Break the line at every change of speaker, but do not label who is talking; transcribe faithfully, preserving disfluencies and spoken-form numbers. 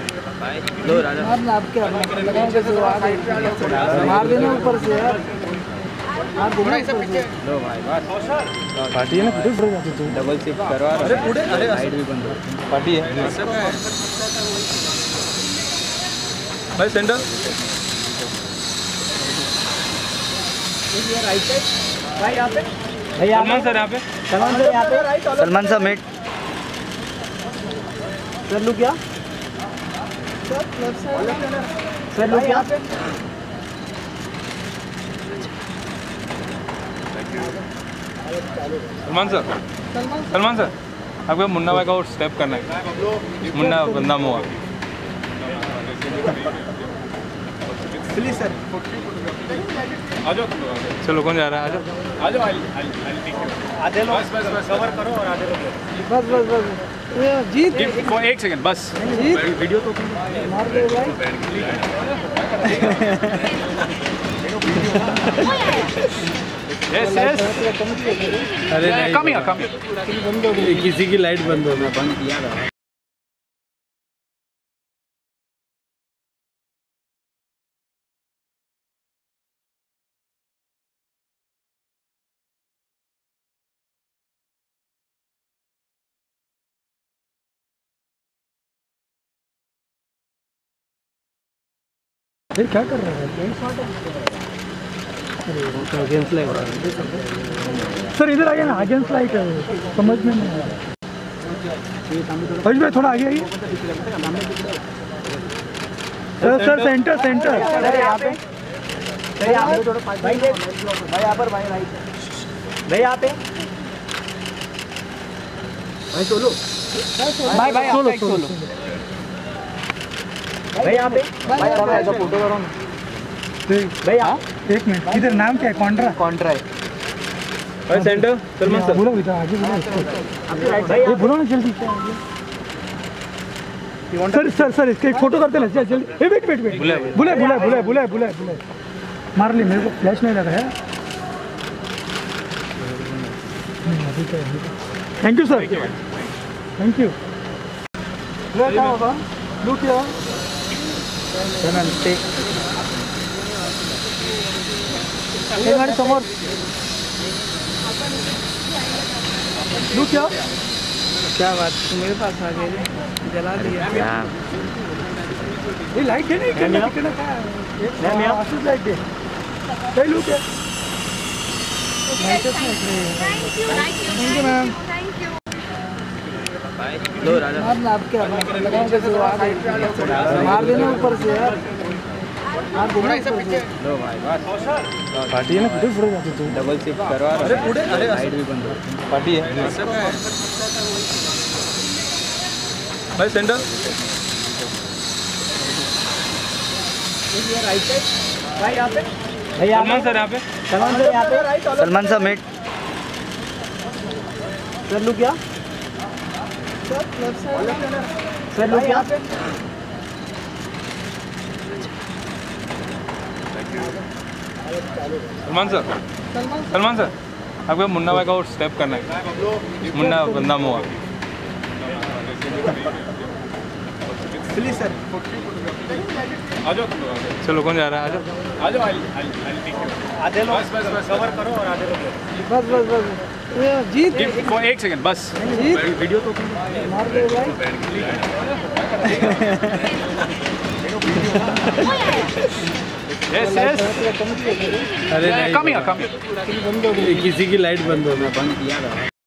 लो राजा मारना आप क्या लगाओ कैसे वो आ गए मार देना ऊपर से यार मार देना ऊपर से लो भाई बस पार्टी है ना कुछ बड़ा जाते तू डबल शिफ्ट करवा अरे पूरे अरे साइड भी बंद हो पार्टी है भाई सेंटर ये राइट साइड भाई यहां पे भाई सलमान सर यहां पे सलमान सर यहां पे Salman sir mid sir look क्या sir left side sir look क्या
सलमान सर सलमान सर आपको मुन्ना भाई का और स्टेप करना है मुन्ना बंदा मुआ
प्लीज सर
आ जाओ चलो कौन जा रहा है आ जाओ आ जाओ
आधे लोग
बस बस बस कवर करो और आधे लोग
बस बस बस ये जीत
एक सेकंड बस
जीत
वीडियो तो
मार दे भाई
यस यस अरे नहीं कम ही कम
बंद हो गई
किसी की लाइट बंद हो गई बंद किया था
फिर क्या कर रहा है अगेंस्ट लाइट सर इधर आइए ना अगेंस्ट लाइट समझ में नहीं आ रहा भाई थोड़ा आगे आइए सर सर सेंटर सेंटर यहाँ पे भाई यहाँ पे भाई भाई यहाँ पर भाई भाई यहाँ पे भाई सोलो भाई भाई सोलो सोलो भाई यहाँ पे भाई ऐसा फोटो करो ना भाई हाँ एक मिनट इधर नाम क्या है कॉन्ट्रा कॉन्ट्रा है
भाई सेंटर सलमान सर
बोलो इधर आगे बोलो ये बोलो ना जल्दी सर सर सर इसका एक फोटो करते ना जल्दी ए वेट वेट वेट बुला बुला बुला बुला बुला बुला बुला मार ली मेरे को फ्लैश नहीं लगा है thank you sir thank you लो क्या होगा लुक क्या गाड़ी समोर लू क्या क्या बात तू मेरे पास आ गई जला दिया ये लाइट है नहीं कितना क्या है आसुस लाइट है सही लू क्या थैंक यू मैम लो राजा मारना आप क्या लगाओ कैसे वो आ गए मार देना ऊपर से यार मार देना ऊपर से
लो भाई बस
पार्टी है ना कुछ बड़ा जाते तू
डबल शिफ्ट करवा अरे पूरे अरे साइड भी बंद हो पार्टी है भाई सेंटर
ये राइट साइड भाई यहाँ पे भाई
सलमान सर यहाँ पे
सलमान सर यहाँ पे Salman sir mid sir look क्या sir left side sir look यहाँ पे
सलमान सर सलमान सर आपको मुन्ना भाई का और स्टेप करना है मुन्ना बंदा मुआ
प्लीज सर
आ जाओ चलो कौन जा रहा है आ जाओ आ जाओ
आधे लोग
बस बस बस कवर करो और आधे लोग
बस बस बस ये जीत
एक सेकंड बस
जीत
वीडियो तो
मार दे भाई
यस यस
अरे
कम ही कम
बंद हो गई
किसी की लाइट बंद हो गई बंद किया था